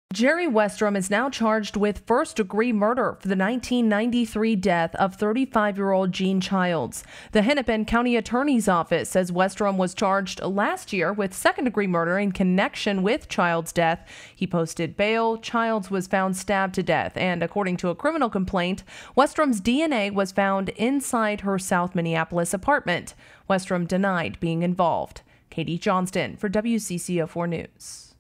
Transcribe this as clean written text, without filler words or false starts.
Jerry Westrom is now charged with first-degree murder for the 1993 death of 35-year-old Jeanne Childs. The Hennepin County Attorney's Office says Westrom was charged last year with second-degree murder in connection with Childs' death. He posted bail. Childs was found stabbed to death, and according to a criminal complaint, Westrom's DNA was found inside her South Minneapolis apartment. Westrom denied being involved. Katie Johnston for WCCO4 News.